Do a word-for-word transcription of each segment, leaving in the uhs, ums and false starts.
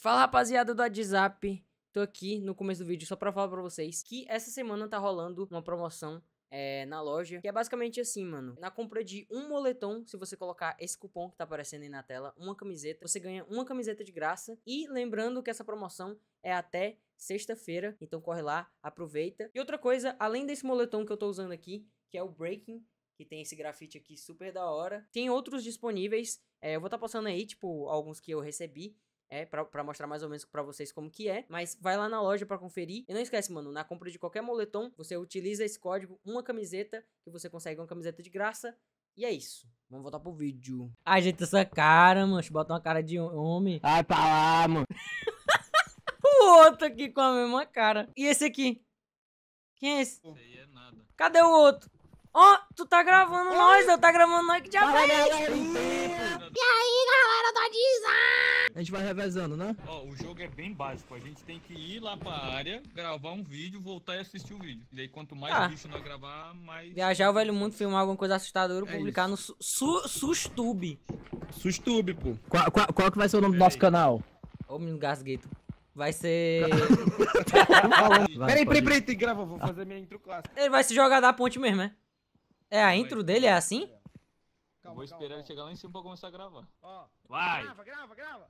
Fala, rapaziada do WhatsApp. Tô aqui no começo do vídeo só pra falar pra vocês que essa semana tá rolando uma promoção é, na loja, que é basicamente assim, mano. Na compra de um moletom, se você colocar esse cupom que tá aparecendo aí na tela, uma camiseta, você ganha uma camiseta de graça. E lembrando que essa promoção é até sexta-feira, então corre lá, aproveita. E outra coisa, além desse moletom que eu tô usando aqui, que é o Breaking, que tem esse grafite aqui super da hora, tem outros disponíveis. É, eu vou estar tá passando aí, tipo, alguns que eu recebi. É, pra, pra mostrar mais ou menos pra vocês como que é. Mas vai lá na loja pra conferir. E não esquece, mano, na compra de qualquer moletom, você utiliza esse código, uma camiseta, que você consegue uma camiseta de graça. E é isso. Vamos voltar pro vídeo. Ajeita essa cara, mano. Bota uma cara de homem. Vai pra lá, mano. O outro aqui com a mesma cara. E esse aqui? Quem é esse? Isso aí é nada. Cadê o outro? Ó, oh, tu tá gravando Oi. nós, eu tá gravando nós que já Fala, fez. galerinha. E aí, galera do WhatsApp? A gente vai revezando, né? Ó, o jogo é bem básico. A gente tem que ir lá pra área, gravar um vídeo, voltar e assistir o vídeo. E daí quanto mais ah. bicho nós gravar, mais... Viajar o velho mundo, filmar alguma coisa assustadora, é publicar isso. no su Sustube. Sustube, pô. Qual, qual, qual que vai ser o nome do nosso canal? Ô, menino gasgueito. Vai ser... Peraí, peraí, peraí, tem que gravar. Vou fazer minha intro clássica. Ele vai se jogar da ponte mesmo, é? É a intro dele? É assim? Calma, vou esperar calma, ele chegar lá em cima pra começar a gravar. Ó, vai! Grava, grava, grava!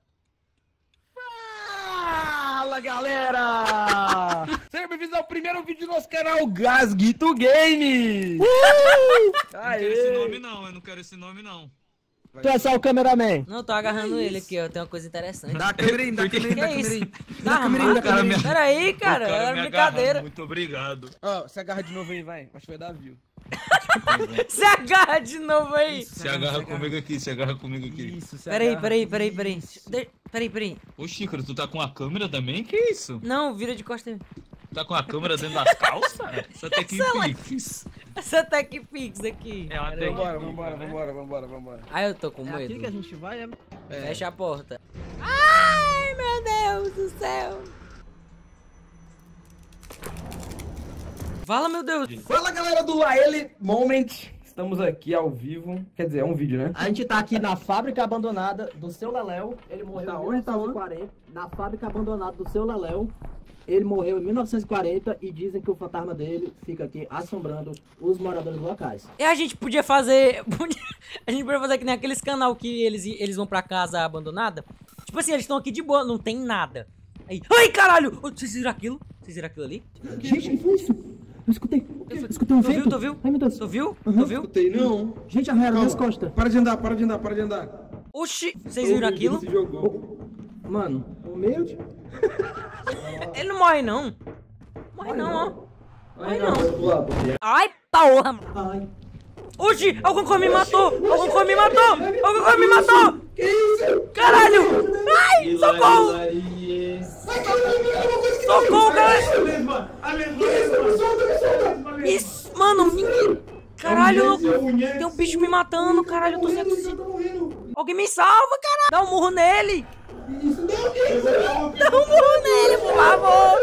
Fala, galera! Sejam bem-vindos ao primeiro vídeo do nosso canal Gasguito Games! Uh! Não quero esse nome não, eu não quero esse nome não. Tu é só o cameraman. Não, tô agarrando ele aqui, ó. Tem uma coisa interessante. Dá a câmerinha, dá a câmerinha, dá a câmerinha. Dá a câmerinha, dá a câmerinha. Peraí, cara, é brincadeira. Muito obrigado. Ó, se agarra de novo aí, vai. Acho que vai dar view. Se agarra de novo aí. Se agarra comigo aqui, se agarra comigo aqui. Isso, se Peraí, agarra. peraí, peraí, peraí. De... Peraí, peraí. Ô, Xícaro, tu tá com a câmera também? Que isso? Não, vira de costas. Tá com a câmera dentro das calças? Essa TechPix. Essa TechPix aqui. É uma Vambora, vambora, vambora, vambora, vambora. Ai, eu tô com É aqui medo. que a gente vai, é... Fecha a porta. Ai, meu Deus do céu. Fala, meu Deus. Fala, galera do Laele Moment. Estamos aqui ao vivo. Quer dizer, é um vídeo, né? A gente tá aqui na fábrica abandonada do seu Leléu. Ele morreu Tá em onde? Tá mil novecentos e quarenta. Na fábrica abandonada do seu Leléu. Ele morreu em mil novecentos e quarenta e dizem que o fantasma dele fica aqui assombrando os moradores locais. E a gente podia fazer... A gente podia fazer que nem aqueles canal que eles, eles vão pra casa abandonada. Tipo assim, eles estão aqui de boa, não tem nada. Aí... Ai, caralho! Vocês viram aquilo? Vocês viram aquilo ali? Gente, que foi isso? Eu escutei. Eu escutei um Tu vento. viu, tu viu? Ai, meu Deus. Tu viu? Uhum. Tu viu? Escutei, não. Gente, arranharam minhas costas. Para de andar, para de andar, para de andar. Oxi, vocês viram aquilo? Se jogou. Mano, humilde. Ele não morre, não. Morre não, ó. Morre não. Do lado. Ai, porra. Ai. Oxi, alguma coisa me matou. Alguma coisa me matou. Alguma coisa me matou. Que isso? Caralho. Ai, socorro. Socorro, cara. Isso, mano. Caralho, tem um bicho me matando. Caralho, eu tô sem oxigênio. Alguém me salva, caralho. Dá um murro nele. Dá um murro nele, por favor.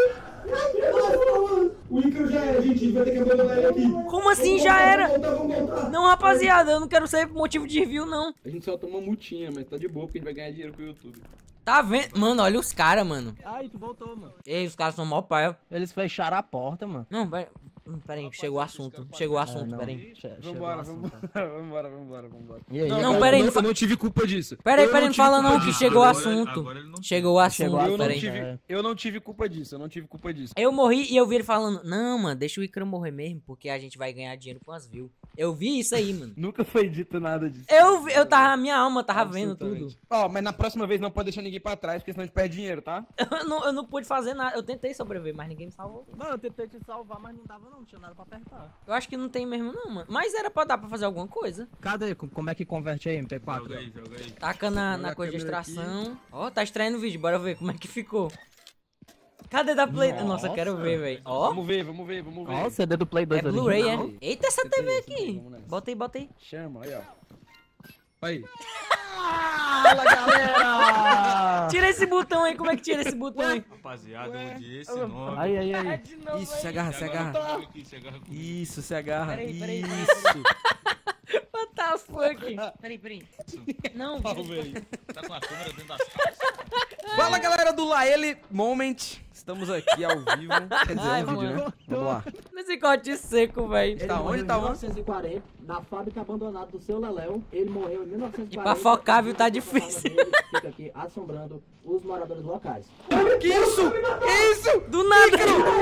O Ícaro já era, gente, vai ter que abandonar ele aqui. Como assim já era? Não, rapaziada, eu não quero ser motivo de review, não. A gente só toma uma multinha, mas tá de boa porque a gente vai ganhar dinheiro com o YouTube. Tá vendo? Mano, olha os caras, mano. Ai, tu voltou, mano. Ei, os caras são mó pai. Eles fecharam a porta, mano. Não, peraí. Peraí, chegou o assunto. Chegou o assunto, não. peraí. Che- chegou Vambora, o assunto. vambora, vambora, vambora, vambora. E aí? Não, cara? peraí, eu não fa- eu não tive culpa disso. Peraí, Eu peraí, não tive fala culpa não que disso. chegou o Agora- assunto. agora ele não- Chegou o Chegou assunto, Eu não, peraí. tive, eu não tive culpa disso, eu não tive culpa disso. Eu morri e eu vi ele falando, não, mano, deixa o Ícaro morrer mesmo, porque a gente vai ganhar dinheiro com as views. Eu vi isso aí, mano. Nunca foi dito nada disso. Eu, vi- eu tava, minha alma tava vendo tudo. Absolutamente. Ó, mas na próxima vez não pode deixar ninguém pra trás, porque senão a gente perde dinheiro, tá? Eu não, eu não pude fazer nada, eu tentei sobreviver, mas ninguém me salvou. Mano, eu tentei te salvar, mas não dava não, não tinha nada pra apertar. Eu acho que não tem mesmo não, mano. Mas era pra dar pra fazer alguma coisa. Cadê? Como é que converte aí, M P quatro? Joga aí, joga aí. Taca na, Joga na a coisa de câmera extração. Ó, tá extraindo o vídeo, bora ver como é que ficou. Cadê da Play? Nossa, Nossa. eu quero ver, velho. Ó, Vamos ver, vamos ver, vamos ver. Ó, o C D do Play é dois Blu-ray, original. é? Eita, essa T V aqui. Vamos nessa. Bota aí, bota aí. Chama, aí, ó. Aí. Fala, galera! Tira esse botão aí, como é que tira esse botão aí? Rapaziada, eu odiei esse nome. Aí, aí, É aí. de novo Isso, se aí. agarra, se agarra. comigo aqui, se agarra comigo. Isso, se agarra. Peraí, peraí, peraí. Isso. What the fuck? Peraí, peraí. Não, Ó, velho. Tá com a câmera dentro das calças? Fala, galera do Laele Moment. Estamos aqui ao vivo. Quer dizer, Ai, um vídeo, mano. né? Vamos lá. Nesse corte seco, velho. Ele Tá morreu onde? em Tá mil novecentos e quarenta, na fábrica abandonada do seu Leléu. Ele morreu em mil novecentos e quarenta. E pra focar, viu, tá e o fantasma difícil. dele fica aqui assombrando os moradores locais. Que isso? Que isso? Do nada.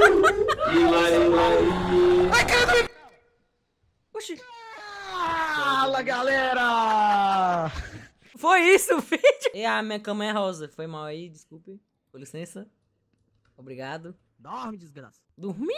Ai, cara, Oxi. fala, galera! Foi isso o vídeo? E a minha cama é rosa. Foi mal aí, desculpe. Com licença. Obrigado. Dorme, desgraça. Dormi.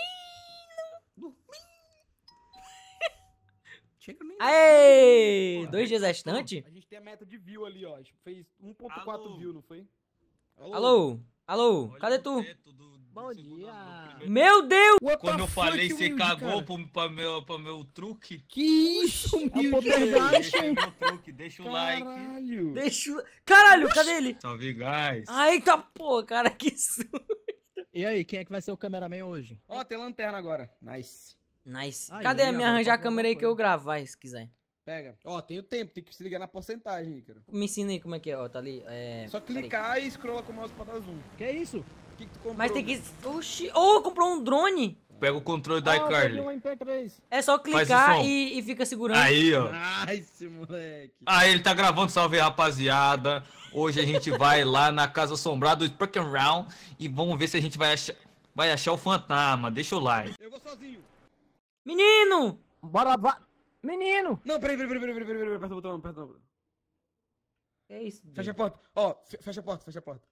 Chega nem. Aê! Dois dias é estante? A gente tem a meta de view ali, ó. Fez um ponto quatro Alô? view, não foi? Alô? Alô? Olha Cadê no tu? teto do- do Bom segundo dia. andar, do primeiro- Meu Deus! Quando eu falei, você cagou pro, pra, meu, pra meu truque? Que isso, humilde? Deixa meu truque, deixa o like. Caralho. Deixa o... Caralho, cadê ele? Salve, guys. Ai, tá porra, cara, que susto. E aí, quem é que vai ser o cameraman hoje? Ó, tem lanterna agora. Nice. Nice. Aí, Cadê a minha agora arranjar a tá câmera aí alguma que eu gravo? Vai, se quiser. Pega. Ó, tem o tempo, tem que se ligar na porcentagem, Ícaro. Me ensina aí como é que é, ó, tá ali. É... Só peraí. clicar e scrolla com o mouse pra dar zoom. Que isso? O que, que tu comprou? Mas tem que... Oxi. Oh, comprou um drone. Pega o controle Ah, da iCarly. M P três. É só Faz o clicar som. e, e fica segurando. Aí, ó. Nice, moleque. Aí, ele tá gravando. Salve, rapaziada. Hoje a gente vai lá na Casa Assombrada do Sparking Round e vamos ver se a gente vai achar, vai achar o fantasma. Deixa o like. Eu vou sozinho. Menino! Bora, vai. Menino! Não, peraí, peraí, peraí, peraí, peraí, peraí, aperta o botão, aperta o botão. Que é isso? Fecha a porta. Ó, fe- fecha a porta, fecha a porta.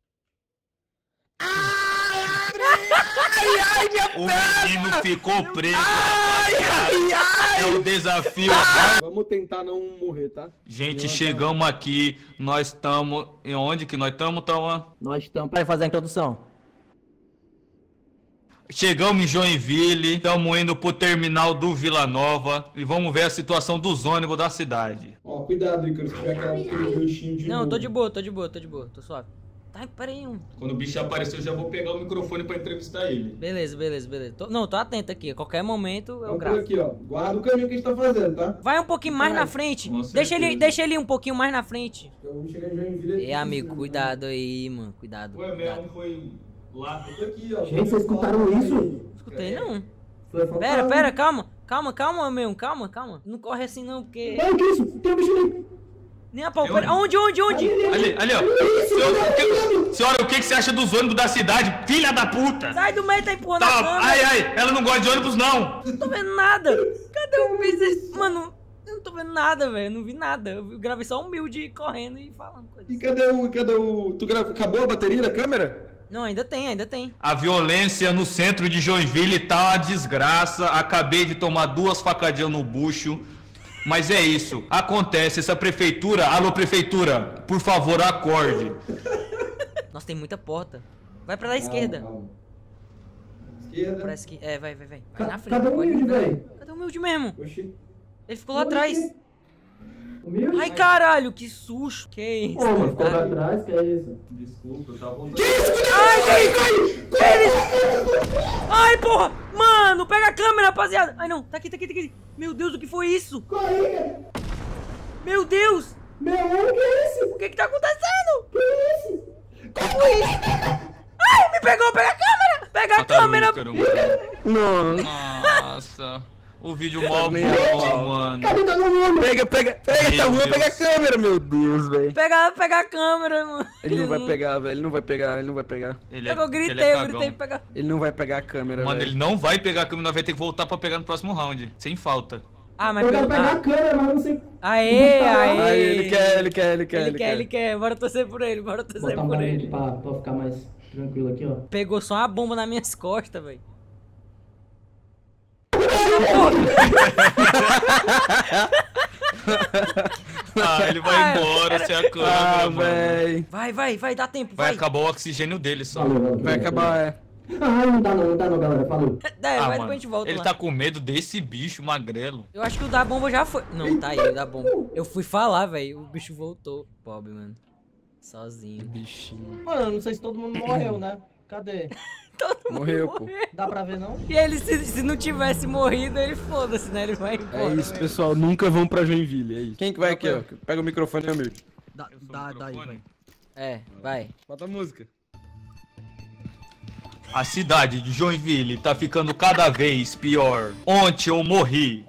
O menino ficou preso. É o desafio. Vamos tentar não morrer, tá? Gente, chegamos aqui. Nós estamos. Em onde que nós estamos, Tama? Nós estamos para fazer a introdução. Chegamos em Joinville, estamos indo pro terminal do Vila Nova e vamos ver a situação dos ônibus da cidade. Ó, cuidado, Ícaro, se tiver aquela- aquele ganchinho de Não, novo. tô de boa, tô de boa, tô de boa, tô suave. Tá, peraí, um. Quando o bicho aparecer, eu já vou pegar o microfone pra entrevistar ele. Beleza, beleza, beleza. Tô- não, tô atento aqui. A qualquer momento eu Vamos por gravo. aqui, ó. Guarda o caminho que a gente tá fazendo, tá? Vai um pouquinho mais Vai, na frente. com Deixa ele, certeza. deixa ele um pouquinho mais na frente. Eu vou chegar em Joinville. E amigo, cuidado aí, mano. Cuidado. Ué, cuidado. mesmo foi lá. Eu tô aqui, ó. Gente, vocês escutaram isso? Escutei não. Foi fantasma. Pera, pera, calma. Calma, calma, meu. Calma, calma. Não corre assim não, porque. Não, que isso? Tem um bicho ali. Nem a pau. Pera. Onde, onde, onde? Ali, ali, ó. Senhora, o que, senhora, o que que você acha dos ônibus da cidade? Filha da puta! Sai do meio, tá empurrando a Tá, câmera. ai, ai, ela não gosta de ônibus, não! Não tô vendo nada. Cadê o bicho? Mano, eu não tô vendo nada, velho. Não vi nada. Eu gravei só um humilde correndo e falando coisa. E cadê o. Cadê o. Tu grava... Acabou a bateria da câmera? Não, ainda tem, ainda tem. A violência no centro de Joinville tá uma desgraça. Acabei de tomar duas facadinhas no bucho. Mas é isso. Acontece, essa prefeitura... Alô, prefeitura, por favor, acorde. Nossa, tem muita porta. Vai pra lá esquerda. Calma, calma. Esquerda. Pra esquerda. É, vai, vai, vai. Vai Ca- na frente. cadê o pode- humilde, velho? Cadê o humilde mesmo? Oxi. Ele ficou lá atrás. Humilde? Ai, caralho, que susto. Que isso? Ô, mano, ficou cara? pra trás, que é isso? Desculpa, eu tava... Ai, que Ele... Ai, porra. Mano, pega a câmera, rapaziada. Ai, não. Tá aqui, tá aqui, tá aqui. Meu Deus, o que foi isso? Corre, cara. Meu Deus. Meu, o que é isso? O que que tá acontecendo? Que é isso? Que foi isso? Ai, me pegou. Pega a câmera. Pega a câmera. Nossa. O vídeo mó bom, mano. Cadê todo mundo? Pega, pega, pega, Meu tá ruim, Deus. pega a câmera, meu Deus, velho. Pega, pega a câmera, mano. Ele não vai pegar, velho, ele não vai pegar, ele não vai pegar. Ele Eu gritei, eu gritei, pega. Ele não vai pegar a câmera, Mano, velho. ele não vai pegar a câmera, nós vai ter que voltar pra pegar no próximo round. Sem falta. Ah, mas Eu quero pelo... pegar a ah. câmera, mas não sei. Aê, aê. Aí, ele quer, ele quer, ele quer, Ele quer, ele quer. Bora torcer por ele, bora torcer Botar um por barulho ele. aqui pra, pra ficar mais tranquilo aqui, ó. Pegou só uma bomba nas minhas costas, velho. Ah, ele vai Ah, embora sem a câmera, Ah, mano. velho. Vai, vai, vai, dá tempo, Vai vai. acabar o oxigênio dele só. Valeu, valeu, Vai valeu. acabar, é. Ah, não dá não, não dá não, galera. Falou. É, Ah, vai, mano, depois a gente volta ele lá. tá com medo desse bicho magrelo. Eu acho que o da bomba já foi. Não, tá aí, o da bomba. Eu fui falar, velho. O bicho voltou. Pobre, mano. Sozinho. Bichinho. Mano, eu não sei se todo mundo morreu, né? Cadê? Morreu, pô. Dá pra ver, não? E ele, se, se não tivesse morrido, ele foda-se, né? Ele vai É embora. isso, pessoal. Nunca vão pra Joinville, é isso. Quem que vai aqui, ó? Pega o microfone, meu amigo. Dá, Eu sou o dá, dá aí, microfone. velho. É, vai. Bota a música. A cidade de Joinville tá ficando cada vez pior. Ontem eu morri.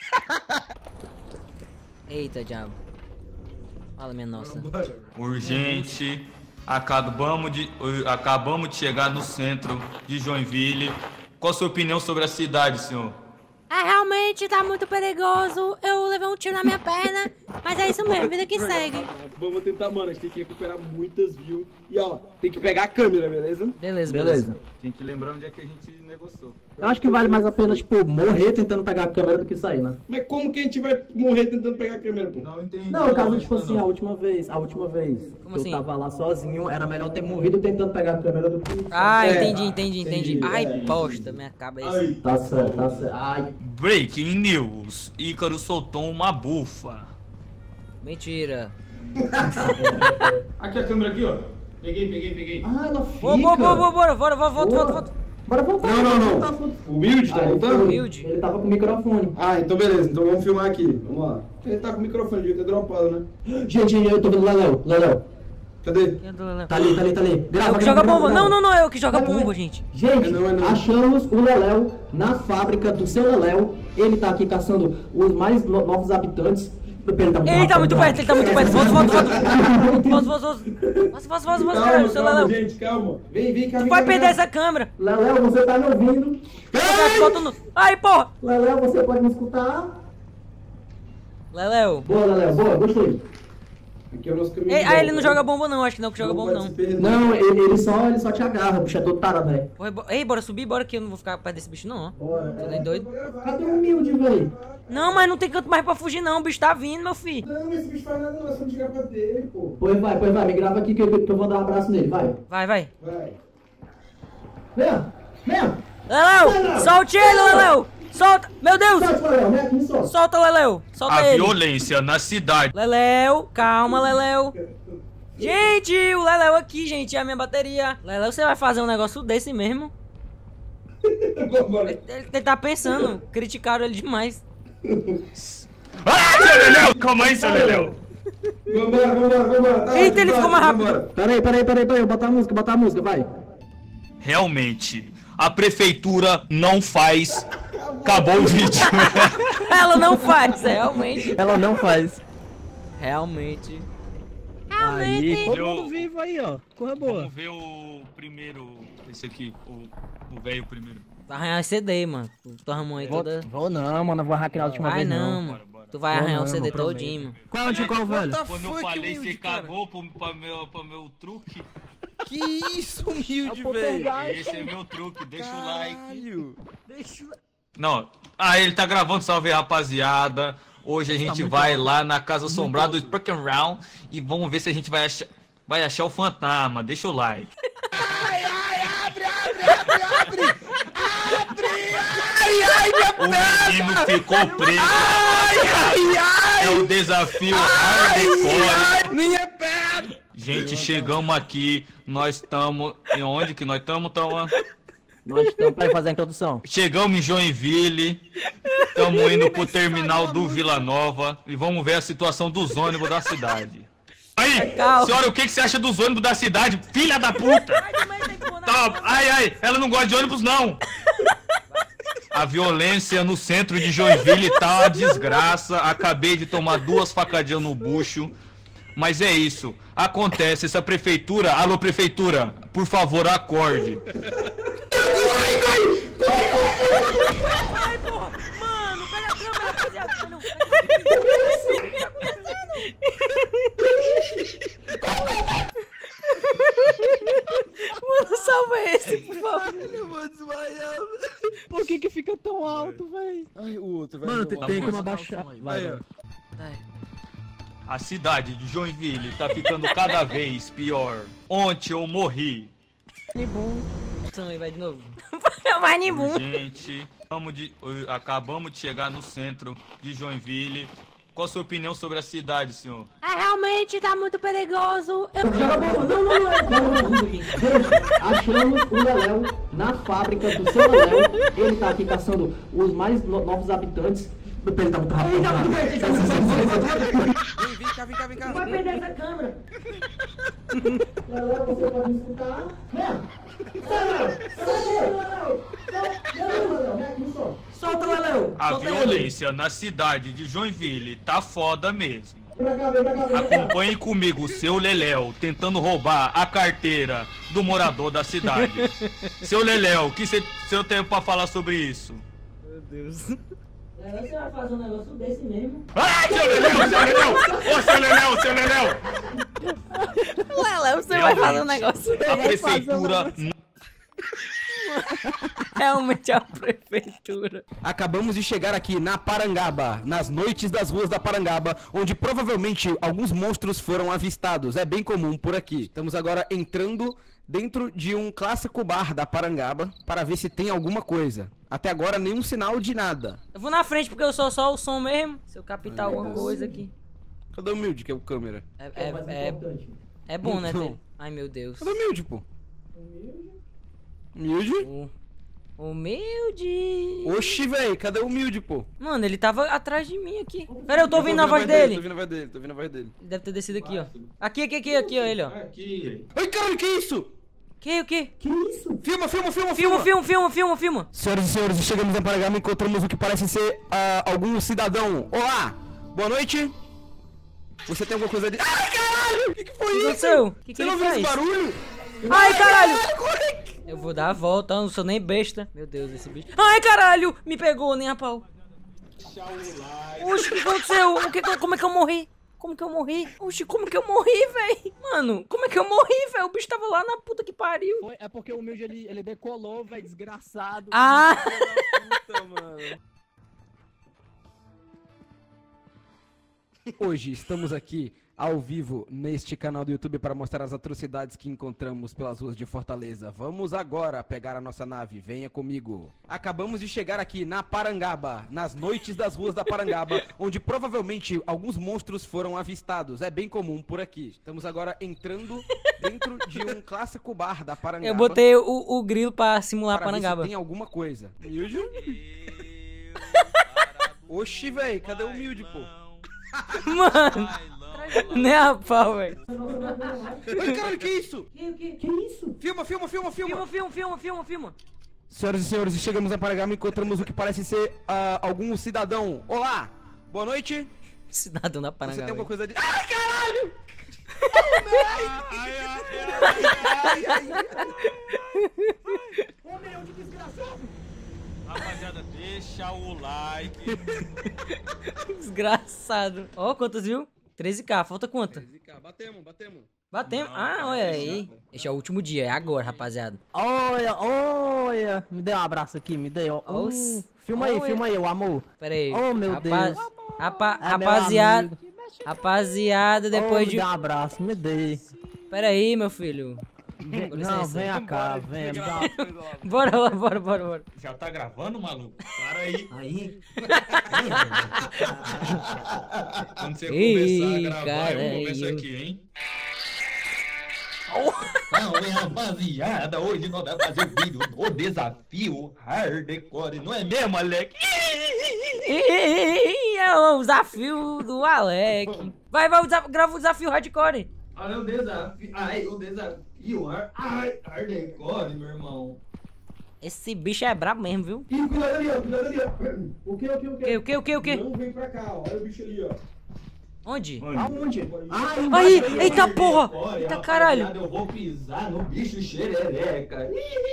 Eita, diabo. Fala, minha nossa. Urgente. Acabamos de, acabamos de chegar no centro de Joinville. Qual a sua opinião sobre a cidade, senhor? Ah, realmente tá muito perigoso. Eu levei um tiro na minha perna, mas é isso mesmo, vida que segue. Vamos tentar, mano. A gente tem que recuperar muitas views. E ó, tem que pegar a câmera, beleza? Beleza, beleza. Beleza. Gente, lembrando onde é que a gente negociou. Eu acho que vale mais a pena, tipo, morrer tentando pegar a câmera do que sair, né? Mas como que a gente vai morrer tentando pegar a câmera, pô? Não entendi. Não, no caso, tipo assim, a última vez, a última vez Como que assim? eu tava lá sozinho, era melhor ter morrido tentando pegar a câmera do que... Ah, É, entendi, entendi, entendi. entendi, Ai, é. bosta, minha cabeça. Ai. Tá certo, tá certo. Ai, Breaking news. Ícaro soltou uma bufa. Mentira. Aqui a câmera aqui, ó. Peguei, peguei, peguei. ah ela fica... Boa, boa, boa, boa, bora, bora, volta, volta, volta, volta. Bora voltar. Não, não, não. Voltar, voltar. O Humilde tá Ah, ele voltando? foi- Humilde. Ele tava com o microfone. Ah, então beleza. Então vamos filmar aqui. Vamos lá. Ele tá com o microfone, devia ter dropado, né? Gente, eu tô vendo o Leléo, Leléo. Cadê? Quem é do Leléu? Tá ali, tá ali, tá ali. Grava, É o que grava, joga grava, bomba. grava. Não, não, não, é o que joga Vai, vai. bomba, gente. Gente, É não, é não. achamos o Leléu na fábrica do seu Leléu. Ele tá aqui caçando os mais no- novos habitantes. Ele tá muito Ele tá rápido, muito cara. perto, ele tá muito perto. Volta, volta, volta. Volta, volta, volta. Volta, volta, volta, volta, Calma, seu calma, Leléu. gente, calma. Vem, vem cá. Tu vem vai cá, perder vem essa câmera. Leléu, você tá me ouvindo? Volta no... Ai, porra. Leléu, você pode me escutar? Leléu. Boa, Leléu, boa, gostei. cá. Aqui é o nosso caminho. Ei, de ah, ele volta, não né? joga bomba não, acho que não que joga bomba pode se não. perder. Não, ele, ele só, ele só te agarra, bicho, é todo tarado, velho. Porra, bo- Ei, bora subir, bora que eu não vou ficar perto desse bicho não, ó. Bora, Tô é. nem doido. Cadê o humilde, velho? Não, mas não tem canto mais pra fugir não, o bicho tá vindo, meu filho. Não, esse bicho faz nada, não. É só tirar pra dele, pô. Pois vai, pois vai, me grava aqui que eu, que eu vou dar um abraço nele, vai. Vai, vai. Vai. Vem, vem. Leléu, solte ele, Leléu. Solta, meu Deus. Solte, Leléu, vem aqui, solta. Solta, Leléu. Solta A ele. violência na cidade. Leléu, calma, Leléu. Gente, o Leléu aqui, gente, é a minha bateria. Leléu, você vai fazer um negócio desse mesmo? Bora. Ele, ele tá pensando, criticaram ele demais. Ah, seu Leléu! Calma aí, seu Leléu! Vambora, vambora, vambora. Tá, Eita, ele tá, ficou mais rápido. vambora. Peraí, peraí, peraí, peraí, bota a música, bota a música, vai. Realmente, a prefeitura não faz. Acabou o vídeo. Ela não faz, realmente. Ela não faz. Realmente. Realmente. Todo mundo vivo aí, ó. Corra Vamos ver o primeiro. Esse aqui, o, o velho primeiro. Vai arranhar esse C D, mano. Tu arrumou aí toda. Vou não, mano, não vou hackear a última Vai vez não, não. mano. Bora, bora. Tu vai Vou arranhar o não, C D eu prometo. todinho, mano. Qual de qual, velho? Quando eu falei, você cagou pro, pra, meu, pra meu truque. Que isso, humilde, É o velho. poltergeist. Esse é meu truque, deixa o like. Caralho. Não, ah, ele tá gravando, salve aí, rapaziada. Hoje a gente vai lá na Casa Assombrada do Spark and Round e vamos ver se a gente vai achar, vai achar o fantasma. Deixa o like. O menino ficou preso. É o desafio hardcore. Minha perna. Gente, chegamos aqui. Nós estamos. Em onde que nós estamos, Toma? Nós estamos pra fazer a introdução. Chegamos em Joinville. Estamos indo pro terminal do Vila Nova. E vamos ver a situação dos ônibus da cidade. Aí, Calma. senhora, o que, que você acha dos ônibus da cidade? Filha da puta! Tá, ai, ai, ela não gosta de ônibus, não! A violência no centro de Joinville tá uma desgraça. Acabei de tomar duas facadinhas no bucho. Mas é isso. Acontece, essa prefeitura... Alô, prefeitura, por favor, acorde. Ai, porra. Mano, pega a câmera, rapaziada. Não, Mano, salva esse, por favor. Eu vou desmaiar. Por que que fica tão alto, velho? Ai, o outro, velho. Mano, tem, Tá tem bom. como abaixar. Vai, vai. Vai. A cidade de Joinville tá ficando cada vez pior. Ontem eu morri. Então, aí vai de novo. Vai, Nibum. Gente, acabamos de, acabamos de chegar no centro de Joinville. Qual a sua opinião sobre a cidade, senhor? Ah, realmente tá muito perigoso. Eu... Joga bomba. Não, não, não, não, não, não. Gente, achamos o Leléu na fábrica do seu Leléu. Ele tá aqui caçando os mais no- novos habitantes. Meu pé tá muito rápido. Vem, vem cá, vem cá, vem cá. Vai perder essa câmera. Galera, você pode me escutar? Solta o Leléu! A Solta ele! violência na cidade de Joinville tá foda mesmo. Vem pra cá, vem pra cá, vem pra cá. Acompanhe comigo o seu Leléu tentando roubar a carteira do morador da cidade. Seu Leléu, o que você tem pra falar sobre isso? Meu Deus. É, você vai fazer um negócio desse mesmo? Ai, seu Leléu, seu Leléu! Ô, seu Leléu, seu Leléu! Léo, você vai fazer um negócio. A prefeitura... Realmente é a prefeitura. Acabamos de chegar aqui na Parangaba, nas noites das ruas da Parangaba, onde provavelmente alguns monstros foram avistados. É bem comum por aqui. Estamos agora entrando dentro de um clássico bar da Parangaba para ver se tem alguma coisa. Até agora nenhum sinal de nada. Eu vou na frente porque eu sou só o som mesmo. Se eu captar alguma coisa aqui. Cadê o Humilde, que é o câmera? É, É, é, o mais é, importante. é bom, né, Então. Tê? Ai, meu Deus. Cadê o Humilde, pô? Humilde? O... Humilde. Oxi, véi, cadê o Humilde, pô? Mano, ele tava atrás de mim aqui. Pera, eu tô Eu ouvindo a voz dele. Tô ouvindo a voz dele, tô ouvindo a voz dele. Ele deve ter descido aqui, ó. Aqui, aqui, aqui, aqui, ó, ele, ó. Aqui. Ai, caralho, que isso? Que, o que? Que isso? Filma, filma, filma, Filma, filma, filma, filma, filma. Senhoras e senhores, chegamos na Parangaba e encontramos o que parece ser ah, algum cidadão. Olá, boa noite. Você tem alguma coisa de... Ai, caralho! O que, que foi O que isso? aconteceu? O que, que Você ele não viu esse faz? barulho? Ai, caralho! Corre! Eu vou dar a volta, eu não sou nem besta. Meu Deus, esse bicho. Ai, caralho! Me pegou, nem a pau. Oxi, o que aconteceu? O que, como é que eu morri? Como que eu morri? Oxi, como que eu morri, véi? Mano, como é que eu morri, véi? O bicho tava lá na puta que pariu. Foi- É porque o Humilde ele, ele decolou, velho, desgraçado. Ah! Puta, mano. Hoje estamos aqui ao vivo neste canal do YouTube para mostrar as atrocidades que encontramos pelas ruas de Fortaleza. Vamos agora pegar a nossa nave, venha comigo. Acabamos de chegar aqui na Parangaba, nas noites das ruas da Parangaba, onde provavelmente alguns monstros foram avistados. É bem comum por aqui. Estamos agora entrando dentro de um clássico bar da Parangaba. Eu botei o, o grilo pra simular a para ver se Parangaba. tem alguma coisa. Humilde? Oxi, véi, cadê o Humilde, pô? Mano, nem a pau, velho. Ai, caralho, que isso? Que, que, que isso? Filma, filma, filma, filma. Filma, filma, filma, filma, filma. Senhoras e senhores, chegamos a Parangaba e encontramos o que parece ser ah, algum cidadão. Olá, boa noite. Cidadão da Você Parangaba. tem alguma coisa de... Ai, caralho! Rapaziada, deixa o like. Desgraçado. Ó, quantas, viu? treze k, falta quanto? Batemos, batemos. Batemos. Ah, olha aí. Este é o último dia, é agora, rapaziada. Olha, olha. Me dê um abraço aqui, me dê. Ó. Oh, Hum, filma aí, olha. filma aí, o amor. Pera aí. Oh, meu Rapaz- Deus. Rapa- É meu rapaziada, amigo. rapaziada, Oh, depois me de... dê um abraço, me dê. Pera aí, meu filho. Vem- Com não, licença. vem cá, vem. me dá- Bora lá, bora, bora, bora. Já tá gravando, maluco? Para aí. Aí. Quando você Ih, começar a gravar, eu caralho. começo aqui, hein? Não, é rapaziada, hoje nós vamos fazer o vídeo do desafio hardcore, não é mesmo, Alec? Ih, é o desafio do Alec. Vai, vai, o desaf- grava o desafio hardcore. Olha o desafio, ai, o desafio har- ai, hardcore, meu irmão. Esse bicho é brabo mesmo, viu? Ih, cuidado ali, ó, cuidado ali, ó. O que, o que, o O que, o que, o que, o que? Não vem pra cá, ó. Olha o bicho ali, ó. Onde? Aonde? Ai, Aí, embaixo eita porra! Olha, Eita rapaziada, caralho! eu vou pisar no bicho xerereca.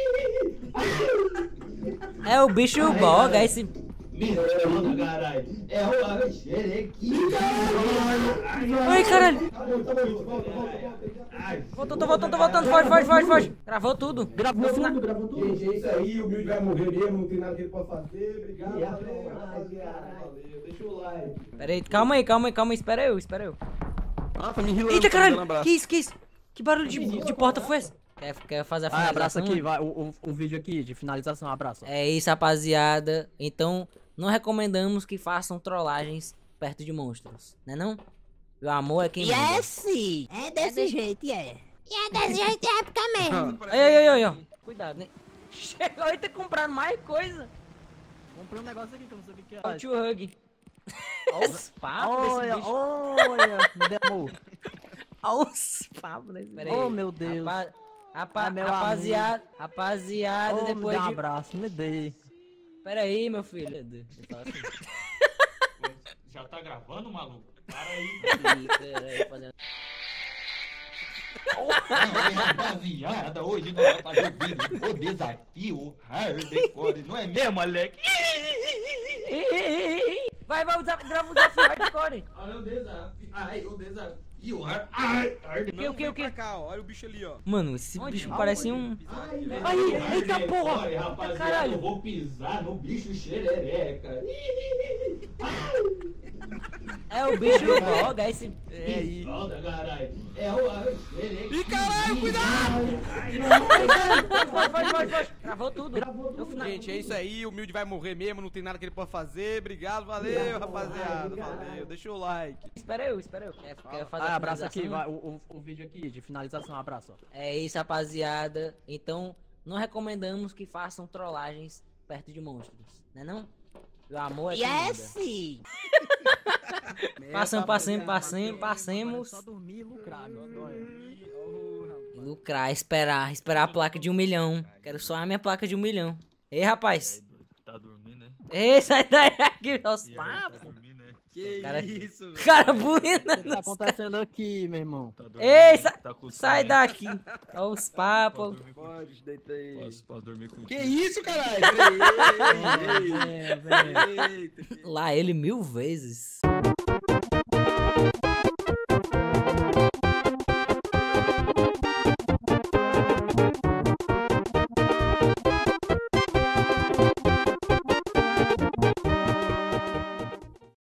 É o bicho boga, esse... Miranda, caralho. É o xerequinho. Ai, caralho! Tá bom, tá bom, volta, volta, volta. Ai, Voltou, tô voltando, tô voltando, foge, foge, foge, foge. Gravou tudo. Gravou tudo, gravou tudo. Gente, é isso aí, o Humilde vai morrer mesmo, não tem nada que ele possa fazer. Obrigado, E valeu, a- rapaziada. Valeu, deixa o like. Pera aí, calma aí, calma aí, calma aí, espera eu, espera eu. Ah, tá me rilando. Eita, tá me dando caralho! abraço. Que isso, que isso? Que barulho de, de porta foi esse? Quer, quer fazer a Ah, abraço finalização? aqui, vai, o, o, o vídeo aqui de finalização, abraço. É isso, rapaziada. Então, não recomendamos que façam trollagens perto de monstros, né não? Meu amor é quem manda. Yes, é desse jeito, é. E é desse jeito, é época mesmo. Ai, ai, ai, ai, ó. Cuidado, né? Chegou e ter comprado mais coisa. Comprei um negócio aqui que eu não sabia o que Ó, o era. tio Hug. Olha os papos desse Olha, bicho. olha, me dê amor. Olha os papos desse bicho. Oh, meu Deus. Rapa- rapa- Ah, meu rapaziada, rapaziada, Oh, me depois dê um de... abraço, me dê. Pera aí, meu filho. Meu Deus, eu falo assim. Já tá gravando, maluco? Para aí. Ih, pera aí, fazendo... Rapaziada, hoje nós vamos fazer o vídeo, o desafio hardcore, não é mesmo, Alex? Vai, vai, grava o desafio, hardcore. Olha o desafio, ai, o desafio hardcore. O que, o que, o que? cá, ó. Olha o bicho ali, ó. Mano, esse bicho parece um... Aí, eita porra! Olha, rapaziada, Caralho. eu vou pisar no bicho xerereca. É o bicho do Boga, é esse... É aí. Solta, caralho. É o xerereca. Ih, caralho, cuidado! Pode, pode, pode, pode. Gravou tudo. Eu final... Gente, é isso aí. O Humilde vai morrer mesmo. Não tem nada que ele possa fazer. Obrigado, valeu, rapaziada. Valeu. Deixa o like. Espera eu, espera eu. É, quero fazer Ah, a abraço aqui, finalização. vai, o, o, o vídeo aqui de finalização, abraço. Ó. É isso, rapaziada. Então, não recomendamos que façam trollagens perto de monstros, né não? O amor é que Yes! manda. Passamos, passemos, passemos, passemos. Só dormir e lucrar, meu adoro. E lucrar, esperar, esperar a placa de um milhão. Quero só a minha placa de um milhão. Ei, rapaz. Tá dormindo, né? Ei, sai daí aqui, meus papos. dormindo, né? Que Cara- isso, velho. Cara bonito. O que tá acontecendo aqui, meu irmão? Tá dormindo. Ei, sa- Tá com sai sono, daqui. Olha os papos. dormir com- Pode, deita aí. Posso, posso dormir com Que isso, caralho? Peraí. Ei, ei, ei. Eita, Lá ele mil vezes.